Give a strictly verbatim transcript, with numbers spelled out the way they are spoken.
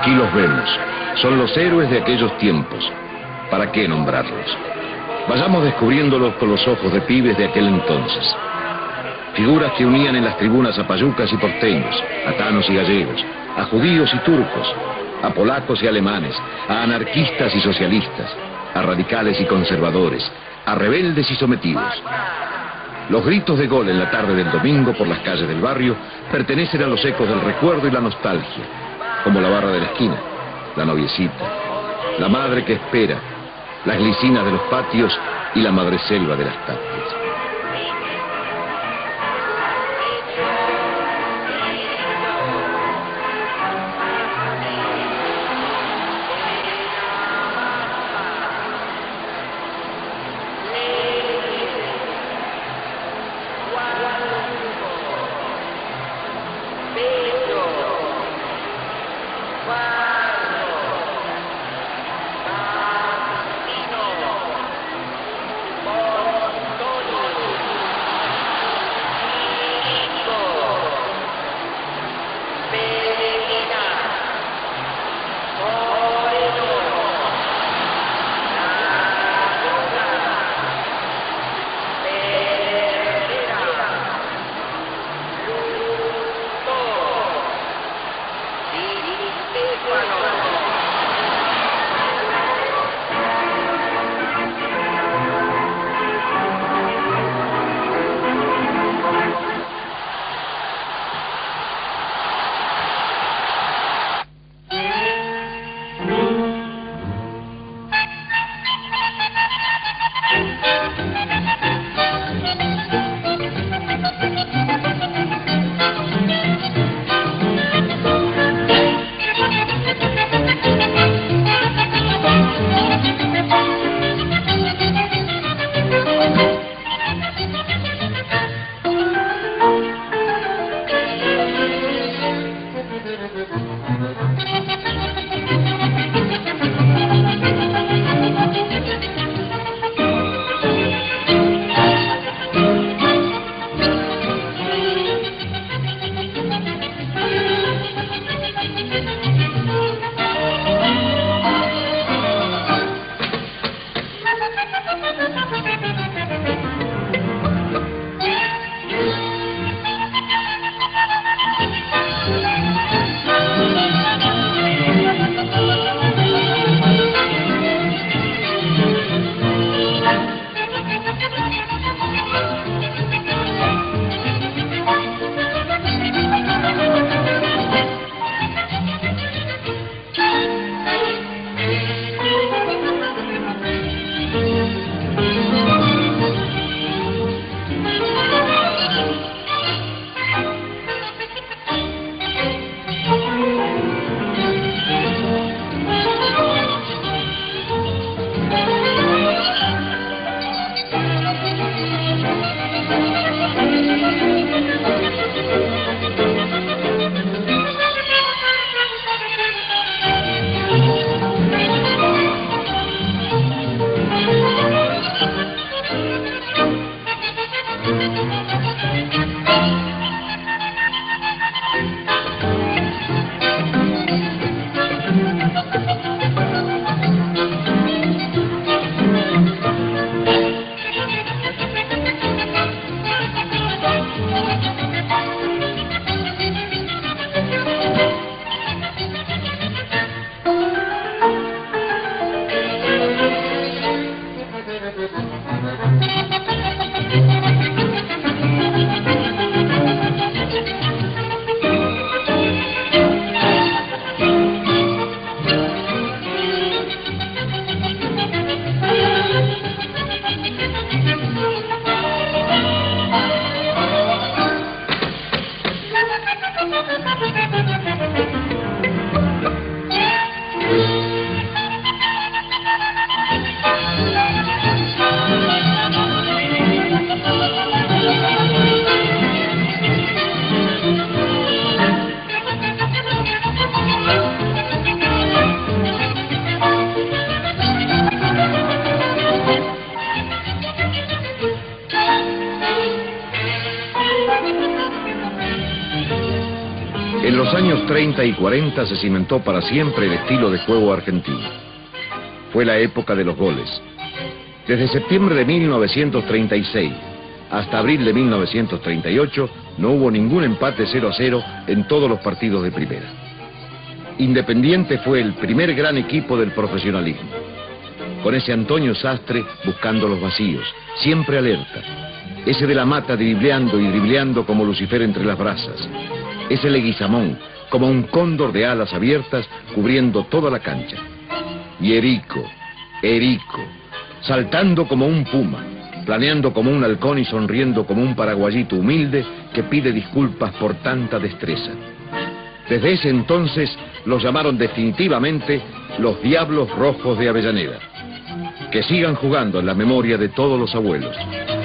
Aquí los vemos. Son los héroes de aquellos tiempos. ¿Para qué nombrarlos? Vayamos descubriéndolos con los ojos de pibes de aquel entonces. Figuras que unían en las tribunas a payucas y porteños, a tanos y gallegos, a judíos y turcos, a polacos y alemanes, a anarquistas y socialistas, a radicales y conservadores, a rebeldes y sometidos. Los gritos de gol en la tarde del domingo por las calles del barrio pertenecen a los ecos del recuerdo y la nostalgia, como la barra de la esquina, la noviecita, la madre que espera, las glicinas de los patios y la madreselva de las tapias. En los años treinta y cuarenta se cimentó para siempre el estilo de juego argentino. Fue la época de los goles. Desde septiembre de mil novecientos treinta y seis hasta abril de mil novecientos treinta y ocho no hubo ningún empate cero a cero en todos los partidos de primera. Independiente fue el primer gran equipo del profesionalismo, con ese Antonio Sastre buscando los vacíos, siempre alerta, ese de la Mata dribleando y dribleando como Lucifer entre las brasas, ese Leguizamón como un cóndor de alas abiertas cubriendo toda la cancha, y Erico, Erico, saltando como un puma, planeando como un halcón y sonriendo como un paraguayito humilde que pide disculpas por tanta destreza. Desde ese entonces los llamaron definitivamente los Diablos Rojos de Avellaneda. Que sigan jugando en la memoria de todos los abuelos.